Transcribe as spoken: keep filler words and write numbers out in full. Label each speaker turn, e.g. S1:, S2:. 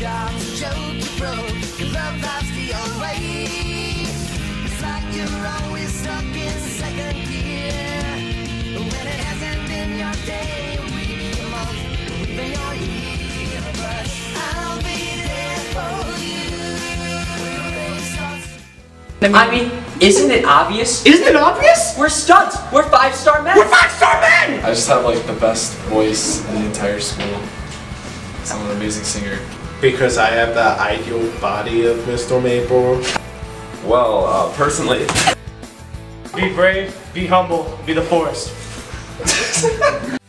S1: charms, a joke you broke, your love life's the old way. It's like you're always stuck in second gear. When it hasn't been your day, week, your month, or even your year. But I'll be there for you when the rain starts.
S2: I mean, isn't it obvious?
S3: Isn't it obvious?
S2: We're studs! We're five-star men!
S3: We're five-star men!
S4: I just have like the best voice in the entire school. I'm an amazing singer.
S5: Because I have the ideal body of Mister Maple.
S6: Well, uh, personally...
S7: Be brave, be humble, be the forest.